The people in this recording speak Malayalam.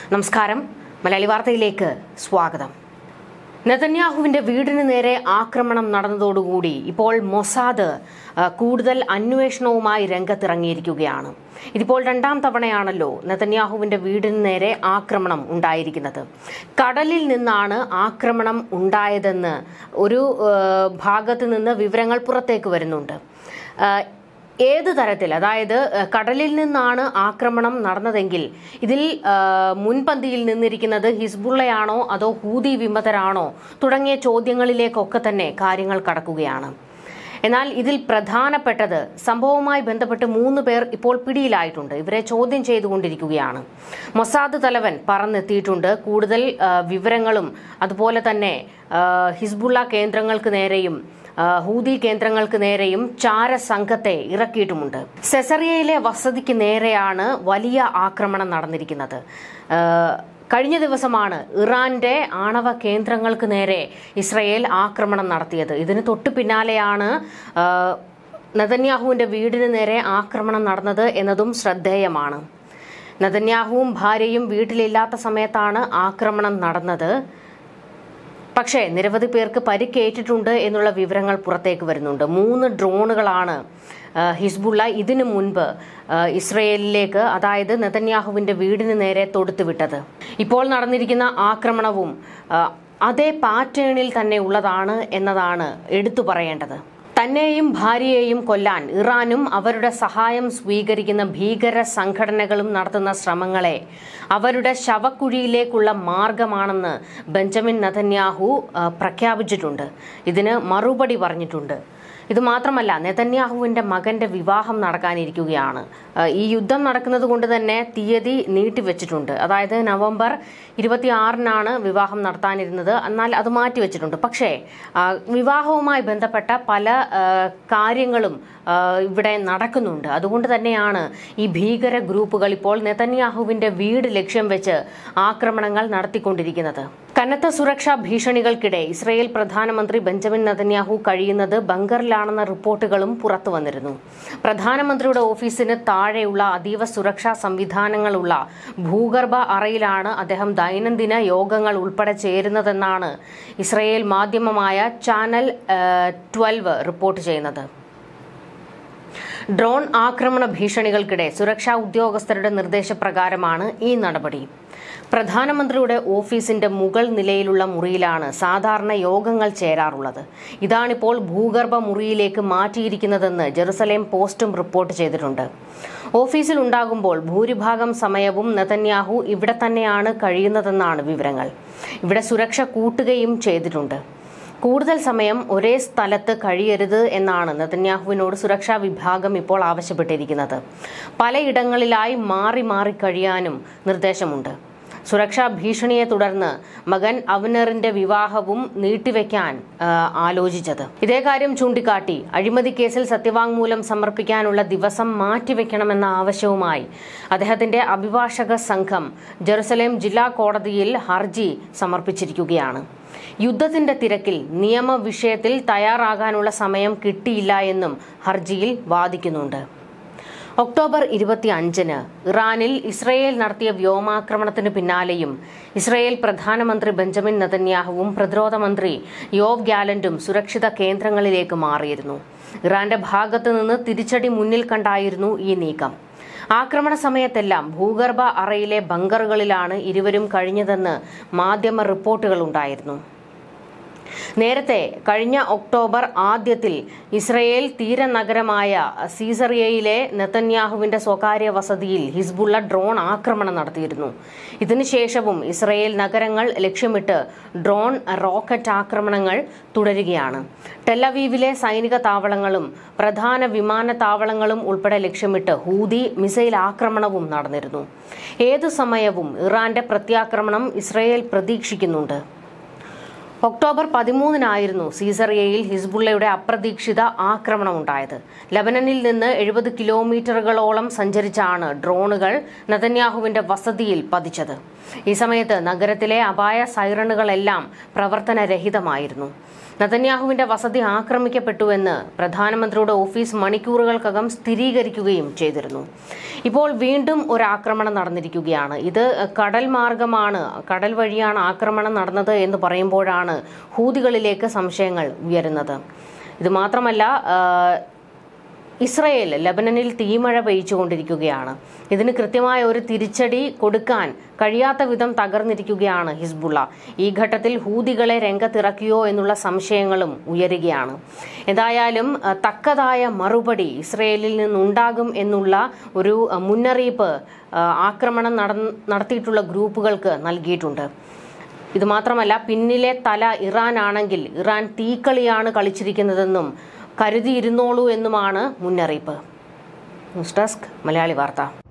നമസ്കാരം. മലയാളി വാർത്തയിലേക്ക് സ്വാഗതം. നെതന്യാഹുവിന്റെ വീടിന് നേരെ ആക്രമണം നടന്നതോടുകൂടി ഇപ്പോൾ മൊസാദ് കൂടുതൽ അന്വേഷണവുമായി രംഗത്തിറങ്ങിയിരിക്കുകയാണ്. ഇതിപ്പോൾ രണ്ടാം തവണയാണല്ലോ നെതന്യാഹുവിന്റെ വീടിന് നേരെ ആക്രമണം ഉണ്ടായിരിക്കുന്നത്. കടലിൽ നിന്നാണ് ആക്രമണം ഉണ്ടായതെന്ന് ഒരു ഭാഗത്ത് നിന്ന് വിവരങ്ങൾ പുറത്തേക്ക് വരുന്നുണ്ട്. ഏത് തരത്തിൽ, അതായത് കടലിൽ നിന്നാണ് ആക്രമണം നടന്നതെങ്കിൽ ഇതിൽ മുൻപന്തിയിൽ നിന്നിരിക്കുന്നത് ഹിസ്ബുള്ളയാണോ അതോ ഹൂതി വിമതരാണോ തുടങ്ങിയ ചോദ്യങ്ങളിലേക്കൊക്കെ തന്നെ കാര്യങ്ങൾ കടക്കുകയാണ്. എന്നാൽ ഇതിൽ പ്രധാനപ്പെട്ടത് സംഭവവുമായി ബന്ധപ്പെട്ട് 3 പേർ ഇപ്പോൾ പിടിയിലായിട്ടുണ്ട്. ഇവരെ ചോദ്യം ചെയ്തുകൊണ്ടിരിക്കുകയാണ്. മൊസാദ് തലവൻ പറന്നെത്തിയിട്ടുണ്ട്. കൂടുതൽ വിവരങ്ങളും അതുപോലെ തന്നെ ഹിസ്ബുള്ള കേന്ദ്രങ്ങൾക്ക് നേരെയും ഹൂതി കേന്ദ്രങ്ങൾക്ക് നേരെയും ചാരസംഘത്തെ ഇറക്കിയിട്ടുമുണ്ട്. സെസറിയയിലെ വസതിക്ക് നേരെയാണ് വലിയ ആക്രമണം നടന്നിരിക്കുന്നത്. കഴിഞ്ഞ ദിവസമാണ് ഇറാന്റെ ആണവ കേന്ദ്രങ്ങൾക്ക് നേരെ ഇസ്രയേൽ ആക്രമണം നടത്തിയത്. ഇതിന് തൊട്ടു പിന്നാലെയാണ് നെതന്യാഹുവിന്റെ വീടിന് നേരെ ആക്രമണം നടന്നത് എന്നതും ശ്രദ്ധേയമാണ്. നെതന്യാഹുവും ഭാര്യയും വീട്ടിലില്ലാത്ത സമയത്താണ് ആക്രമണം നടന്നത്. പക്ഷേ നിരവധി പേർക്ക് പരിക്കേറ്റിട്ടുണ്ട് എന്നുള്ള വിവരങ്ങൾ പുറത്തേക്ക് വരുന്നുണ്ട്. 3 ഡ്രോണുകളാണ് ഹിസ്ബുള്ള ഇതിനു മുൻപ് ഇസ്രയേലിലേക്ക്, അതായത് നെതന്യാഹുവിന്റെ വീടിന് നേരെ തൊടുത്തുവിട്ടത്. ഇപ്പോൾ നടന്നിരിക്കുന്ന ആക്രമണവും അതേ പാറ്റേണിൽ തന്നെ ഉള്ളതാണ് എന്നതാണ് എടുത്തു പറയേണ്ടത്. തന്നെയും ഭാര്യയെയും കൊല്ലാൻ ഇറാനും അവരുടെ സഹായം സ്വീകരിക്കുന്ന ഭീകര സംഘടനകളും നടത്തുന്ന ശ്രമങ്ങളെ അവരുടെ ശവക്കുഴിയിലേക്കുള്ള മാർഗമാണെന്ന് ബെഞ്ചമിൻ നെതന്യാഹു പ്രഖ്യാപിച്ചിട്ടുണ്ട്. ഇതിന് മറുപടി പറഞ്ഞിട്ടുണ്ട്. ഇത് മാത്രമല്ല, നെതന്യാഹുവിന്റെ മകന്റെ വിവാഹം നടക്കാനിരിക്കുകയാണ്. ഈ യുദ്ധം നടക്കുന്നത് കൊണ്ട് തന്നെ തീയതി നീട്ടിവെച്ചിട്ടുണ്ട്. അതായത് നവംബർ 26-നാണ് വിവാഹം നടത്താനിരുന്നത്. എന്നാൽ അത് മാറ്റിവെച്ചിട്ടുണ്ട്. പക്ഷേ വിവാഹവുമായി ബന്ധപ്പെട്ട പല കാര്യങ്ങളും ഇവിടെ നടക്കുന്നുണ്ട്. അതുകൊണ്ട് തന്നെയാണ് ഈ ഭീകര ഗ്രൂപ്പുകൾ ഇപ്പോൾ നെതന്യാഹുവിന്റെ വീട് ലക്ഷ്യം വെച്ച് ആക്രമണങ്ങൾ നടത്തിക്കൊണ്ടിരിക്കുന്നത്. കനത്ത സുരക്ഷാ ഭീഷണികൾക്കിടെ ഇസ്രയേൽ പ്രധാനമന്ത്രി ബെഞ്ചമിൻ നെതന്യാഹു കഴിയുന്നത് ബങ്കറിലാണെന്ന റിപ്പോർട്ടുകളും പുറത്തു വന്നിരുന്നു. പ്രധാനമന്ത്രിയുടെ ഓഫീസിന് താഴെയുള്ള അതീവ സുരക്ഷാ സംവിധാനങ്ങളുള്ള ഭൂഗർഭ അറയിലാണ് അദ്ദേഹം ദൈനംദിന യോഗങ്ങൾ ഉൾപ്പെടെ ചേരുന്നതെന്നാണ് ഇസ്രയേൽ മാധ്യമമായ ചാനൽ 12 റിപ്പോർട്ട് ചെയ്യുന്നത്. ഡ്രോൺ ആക്രമണ ഭീഷണികൾക്കിടെ സുരക്ഷാ ഉദ്യോഗസ്ഥരുടെ നിർദ്ദേശപ്രകാരമാണ് ഈ നടപടി. പ്രധാനമന്ത്രിയുടെ ഓഫീസിന്റെ മുകൾ നിലയിലുള്ള മുറിയിലാണ് സാധാരണ യോഗങ്ങൾ ചേരാറുള്ളത്. ഇതാണിപ്പോൾ ഭൂഗർഭ മുറിയിലേക്ക് മാറ്റിയിരിക്കുന്നതെന്ന് ജെറുസലേം പോസ്റ്റും റിപ്പോർട്ട് ചെയ്തിട്ടുണ്ട്. ഓഫീസിൽ ഉണ്ടാകുമ്പോൾ ഭൂരിഭാഗം സമയവും നെതന്യാഹു ഇവിടെ തന്നെയാണ് കഴിയുന്നതെന്നാണ് വിവരങ്ങൾ. ഇവിടെ സുരക്ഷ കൂട്ടുകയും ചെയ്തിട്ടുണ്ട്. കൂടുതൽ സമയം ഒരേ സ്ഥലത്ത് കഴിയരുത് എന്നാണ് നെതന്യാഹുവിനോട് സുരക്ഷാ വിഭാഗം ഇപ്പോൾ ആവശ്യപ്പെട്ടിരിക്കുന്നത്. പലയിടങ്ങളിലായി മാറി മാറി കഴിയാനും നിർദ്ദേശമുണ്ട്. സുരക്ഷാ ഭീഷണിയെ തുടർന്ന് മകൻ അവ്നറിന്റെ വിവാഹവും നീട്ടിവെക്കാൻ ആലോചിച്ചത്. ഇതേ കാര്യം ചൂണ്ടിക്കാട്ടി അഴിമതി കേസിൽ സത്യവാങ്മൂലം സമർപ്പിക്കാനുള്ള ദിവസം മാറ്റിവെക്കണമെന്ന ആവശ്യവുമായി അദ്ദേഹത്തിന്റെ അഭിഭാഷക സംഘം ജെറുസലേം ജില്ലാ കോടതിയിൽ ഹർജി സമർപ്പിച്ചിരിക്കുകയാണ്. യുദ്ധത്തിന്റെ തിരക്കിൽ നിയമ വിഷയത്തിൽ തയ്യാറാകാനുള്ള സമയം കിട്ടിയില്ല എന്നും ഹർജിയിൽ വാദിക്കുന്നുണ്ട്. ഒക്ടോബർ 25-ന് ഇറാനിൽ ഇസ്രയേൽ നടത്തിയ വ്യോമാക്രമണത്തിന് പിന്നാലെയും ഇസ്രയേൽ പ്രധാനമന്ത്രി ബെഞ്ചമിൻ നെതന്യാഹുവും പ്രതിരോധ മന്ത്രി യോവ് ഗാലന്റും സുരക്ഷിത കേന്ദ്രങ്ങളിലേക്ക് മാറിയിരുന്നു. ഇറാന്റെ ഭാഗത്തു നിന്ന് തിരിച്ചടി മുന്നിൽ കണ്ടായിരുന്നു ഈ നീക്കം. ആക്രമണ സമയത്തെല്ലാം ഭൂഗർഭ അറയിലെ ബങ്കറുകളിലാണ് ഇരുവരും കഴിഞ്ഞതെന്ന് മാധ്യമ റിപ്പോർട്ടുകൾ ഉണ്ടായിരുന്നു. നേരത്തെ കഴിഞ്ഞ ഒക്ടോബർ ആദ്യത്തിൽ ഇസ്രയേൽ തീരനഗരമായ സീസറിയയിലെ നെതന്യാഹുവിന്റെ സ്വകാര്യ വസതിയിൽ ഹിസ്ബുള്ള ഡ്രോൺ ആക്രമണം നടത്തിയിരുന്നു. ഇതിനുശേഷവും ഇസ്രയേൽ നഗരങ്ങൾ ലക്ഷ്യമിട്ട് ഡ്രോൺ റോക്കറ്റ് ആക്രമണങ്ങൾ തുടരുകയാണ്. ടെലവീവിലെ സൈനിക താവളങ്ങളും പ്രധാന വിമാനത്താവളങ്ങളും ഉൾപ്പെടെ ലക്ഷ്യമിട്ട് ഹൂതി മിസൈൽ ആക്രമണവും നടന്നിരുന്നു. ഏതു സമയവും ഇറാന്റെ പ്രത്യാക്രമണം ഇസ്രയേൽ പ്രതീക്ഷിക്കുന്നുണ്ട്. ഒക്ടോബർ 13-നായിരുന്നു സീസറിയയിൽ ഹിസ്ബുള്ളയുടെ അപ്രതീക്ഷിത ആക്രമണം ഉണ്ടായത്. ലബനനിൽ നിന്ന് 70 കിലോമീറ്ററുകളോളം സഞ്ചരിച്ചാണ് ഡ്രോണുകൾ നെതന്യാഹുവിന്റെ വസതിയിൽ പതിച്ചത്. ഈ സമയത്ത് നഗരത്തിലെ അപായ സൈറണുകളെല്ലാം പ്രവർത്തനരഹിതമായിരുന്നു. നെതന്യാഹുവിന്റെ വസതി ആക്രമിക്കപ്പെട്ടുവെന്ന് പ്രധാനമന്ത്രിയുടെ ഓഫീസ് മണിക്കൂറുകൾക്കകം സ്ഥിരീകരിക്കുകയും ചെയ്തിരുന്നു. ഇപ്പോൾ വീണ്ടും ഒരു ആക്രമണം നടന്നിരിക്കുകയാണ്. ഇത് കടൽ മാർഗമാണ്, കടൽ വഴിയാണ് ആക്രമണം നടന്നത് എന്ന് പറയുമ്പോഴാണ് ഹൂതികളിലേക്ക് സംശയങ്ങൾ ഉയരുന്നത്. ഇത് മാത്രമല്ല, ഇസ്രയേൽ ലബനനിൽ തീമഴ പെയ്ച്ചുകൊണ്ടിരിക്കുകയാണ്. ഇതിന് കൃത്യമായ ഒരു തിരിച്ചടി കൊടുക്കാൻ കഴിയാത്ത വിധം തകർന്നിരിക്കുകയാണ് ഹിസ്ബുള്ള. ഈ ഘട്ടത്തിൽ ഹൂതികളെ രംഗത്തിറക്കിയോ എന്നുള്ള സംശയങ്ങളും ഉയരുകയാണ്. എന്തായാലും തക്കതായ മറുപടി ഇസ്രയേലിൽ നിന്നുണ്ടാകും എന്നുള്ള ഒരു മുന്നറിയിപ്പ് ആക്രമണം നടത്തിയിട്ടുള്ള ഗ്രൂപ്പുകൾക്ക് നൽകിയിട്ടുണ്ട്. ഇത് മാത്രമല്ല, പിന്നിലെ തല ഇറാൻ ആണെങ്കിൽ ഇറാൻ തീക്കളിയാണ് കളിച്ചിരിക്കുന്നതെന്നും കരുതിയിരുന്നോളൂ എന്നുമാണ് മുന്നറിയിപ്പ്. ന്യൂസ് ഡെസ്ക് മലയാളി വാർത്ത.